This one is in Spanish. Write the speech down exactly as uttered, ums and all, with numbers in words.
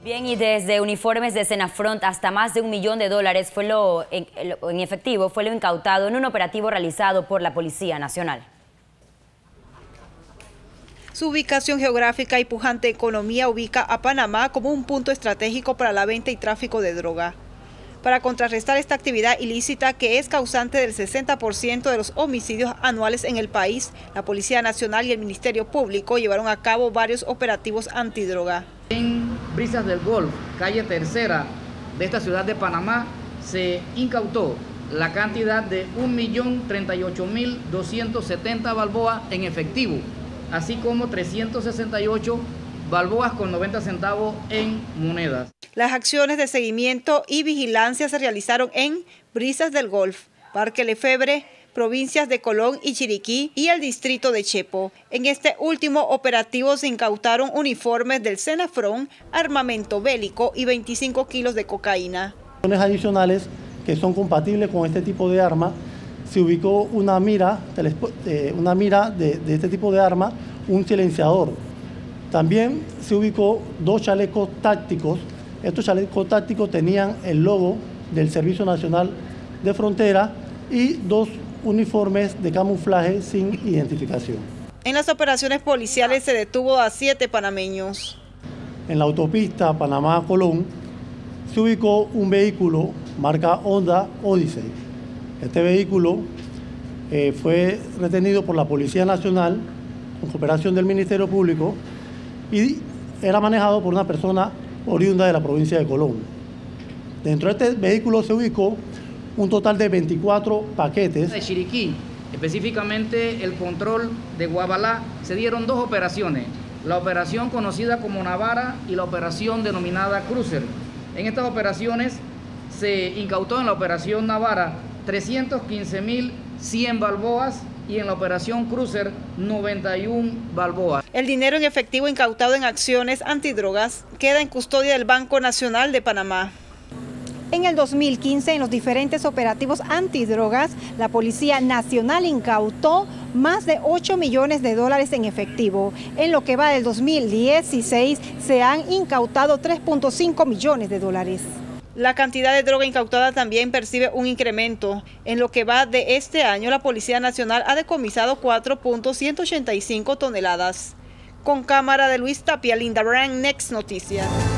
Bien, y desde uniformes de Senafront hasta más de un millón de dólares fue lo en, en efectivo fue lo incautado en un operativo realizado por la Policía Nacional. Su ubicación geográfica y pujante economía ubica a Panamá como un punto estratégico para la venta y tráfico de droga. Para contrarrestar esta actividad ilícita que es causante del sesenta por ciento de los homicidios anuales en el país, la Policía Nacional y el Ministerio Público llevaron a cabo varios operativos antidroga. En Brisas del Golf, calle Tercera de esta ciudad de Panamá, se incautó la cantidad de un millón treinta y ocho mil doscientos setenta balboas en efectivo, así como trescientos sesenta y ocho balboas con noventa centavos en monedas. Las acciones de seguimiento y vigilancia se realizaron en Brisas del Golf, Parque Lefebvre, provincias de Colón y Chiriquí y el distrito de Chepo. En este último operativo se incautaron uniformes del Senafront, armamento bélico y veinticinco kilos de cocaína. Adicionales que son compatibles con este tipo de arma, se ubicó una mira, una mira de, de este tipo de arma, un silenciador. También se ubicó dos chalecos tácticos. Estos chalecos tácticos tenían el logo del Servicio Nacional de Frontera y dos uniformes de camuflaje sin identificación. En las operaciones policiales se detuvo a siete panameños. En la autopista Panamá-Colón se ubicó un vehículo marca Honda Odyssey. Este vehículo eh, fue retenido por la Policía Nacional con cooperación del Ministerio Público y era manejado por una persona oriunda de la provincia de Colón. Dentro de este vehículo se ubicó un total de veinticuatro paquetes. De Chiriquí, específicamente el control de Guabalá, se dieron dos operaciones, la operación conocida como Navara y la operación denominada Cruiser. En estas operaciones se incautó en la operación Navara trescientos quince mil cien balboas y en la operación Cruiser noventa y una balboas. El dinero en efectivo incautado en acciones antidrogas queda en custodia del Banco Nacional de Panamá. En el dos mil quince, en los diferentes operativos antidrogas, la Policía Nacional incautó más de ocho millones de dólares en efectivo. En lo que va del dos mil dieciséis, se han incautado tres punto cinco millones de dólares. La cantidad de droga incautada también percibe un incremento. En lo que va de este año, la Policía Nacional ha decomisado cuatro punto ciento ochenta y cinco toneladas. Con cámara de Luis Tapia, Linda Brand, Next Noticias.